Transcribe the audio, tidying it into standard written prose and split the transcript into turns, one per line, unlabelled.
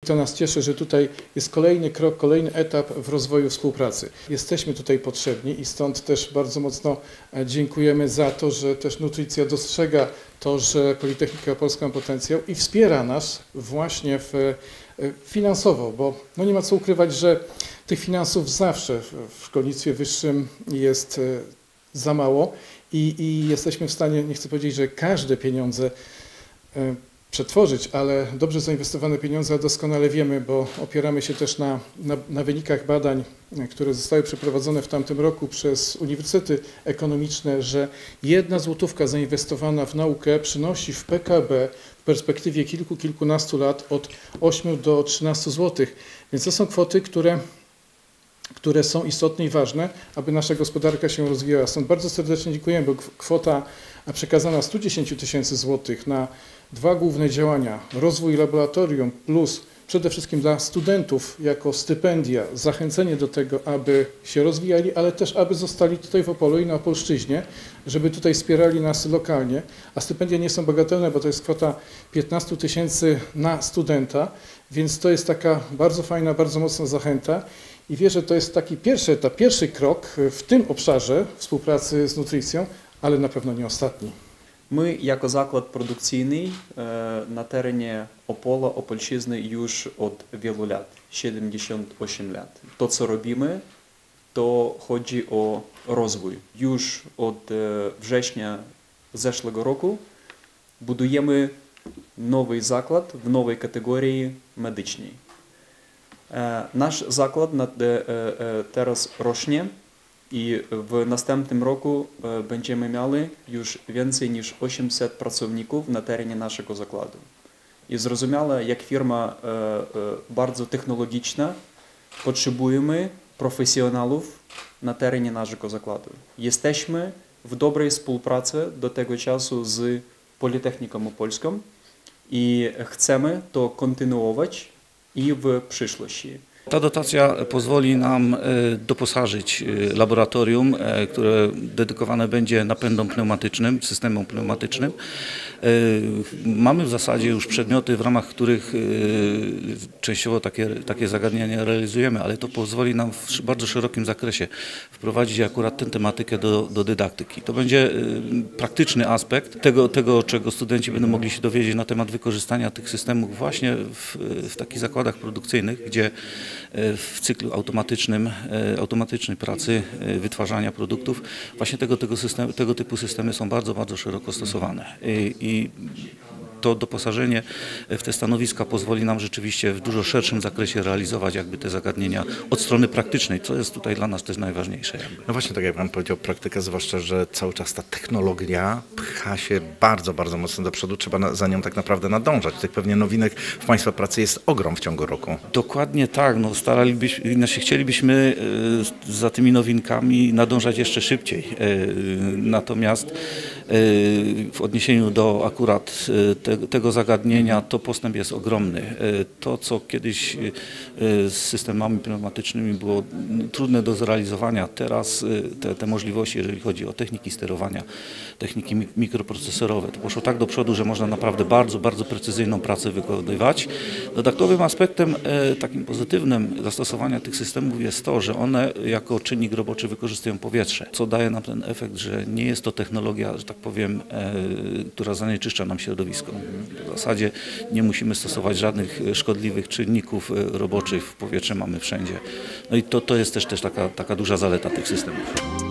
To nas cieszy, że tutaj jest kolejny krok, kolejny etap w rozwoju współpracy. Jesteśmy tutaj potrzebni i stąd też bardzo mocno dziękujemy za to, że też Nutricja dostrzega to, że Politechnika Polska ma potencjał i wspiera nas właśnie finansowo, bo no nie ma co ukrywać, że tych finansów zawsze w szkolnictwie wyższym jest za mało i jesteśmy w stanie, nie chcę powiedzieć, że każde pieniądze przetworzyć, ale dobrze zainwestowane pieniądze doskonale wiemy, bo opieramy się też na wynikach badań, które zostały przeprowadzone w tamtym roku przez uniwersytety ekonomiczne, że 1 złotówka zainwestowana w naukę przynosi w PKB w perspektywie kilkunastu lat od 8 do 13 zł. Więc to są kwoty, które są istotne i ważne, aby nasza gospodarka się rozwijała. Stąd bardzo serdecznie dziękujemy, bo kwota przekazana 110 000 złotych na 2 główne działania, rozwój laboratorium plus przede wszystkim dla studentów jako stypendia, zachęcenie do tego, aby się rozwijali, ale też aby zostali tutaj w Opolu i na Opolszczyźnie, żeby tutaj wspierali nas lokalnie, a stypendia nie są bagatelne, bo to jest kwota 15 000 na studenta, więc to jest taka bardzo fajna, bardzo mocna zachęta. I wierzę, że to jest taki pierwszy etap, pierwszy krok w tym obszarze współpracy z Nutricją, ale na pewno nie ostatni.
Ми, як заклад продукційний, на терені Опола, Опольщизни już od wielu lat, 78 lat. To, co robimy, to chodzi o rozwój. Już od września zeszłego roku budujemy nowy zakład w nowej kategorii medycznej. Nasz zakład teraz rośnie i w następnym roku będziemy mieli już więcej niż 800 pracowników na terenie naszego zakładu. I zrozumiale, jak firma bardzo technologiczna, potrzebujemy profesjonalów na terenie naszego zakładu. Jesteśmy w dobrej współpracy do tego czasu z Politechniką Opolską i chcemy to kontynuować i w przyszłości.
Ta dotacja pozwoli nam doposażyć laboratorium, które dedykowane będzie napędom pneumatycznym, systemom pneumatycznym. Mamy w zasadzie już przedmioty, w ramach których częściowo takie zagadnienia realizujemy, ale to pozwoli nam w bardzo szerokim zakresie wprowadzić akurat tę tematykę do dydaktyki. To będzie praktyczny aspekt tego, czego studenci będą mogli się dowiedzieć na temat wykorzystania tych systemów właśnie w takich zakładach produkcyjnych, gdzie w cyklu automatycznej pracy, wytwarzania produktów, właśnie tego typu systemy są bardzo, bardzo szeroko stosowane. I to doposażenie w te stanowiska pozwoli nam rzeczywiście w dużo szerszym zakresie realizować jakby te zagadnienia od strony praktycznej, co jest tutaj dla nas też najważniejsze.
No właśnie, tak jak Pan powiedział, praktyka, zwłaszcza, że cały czas ta technologia pcha się bardzo, bardzo mocno do przodu, trzeba za nią tak naprawdę nadążać. Tych pewnie nowinek w Państwa pracy jest ogrom w ciągu roku. Dokładnie tak, no chcielibyśmy za tymi nowinkami nadążać jeszcze szybciej, natomiast w odniesieniu do akurat tego zagadnienia to postęp jest ogromny. To, co kiedyś z systemami pneumatycznymi było trudne do zrealizowania, teraz te możliwości, jeżeli chodzi o techniki sterowania, techniki mikroprocesorowe, to poszło tak do przodu, że można naprawdę bardzo, bardzo precyzyjną pracę wykonywać. Dodatkowym aspektem takim pozytywnym zastosowania tych systemów jest to, że one jako czynnik roboczy wykorzystują powietrze, co daje nam ten efekt, że nie jest to technologia, że tak powiem, która zanieczyszcza nam środowisko. W zasadzie nie musimy stosować żadnych szkodliwych czynników roboczych, w powietrze mamy wszędzie. No i to jest też taka duża zaleta tych systemów.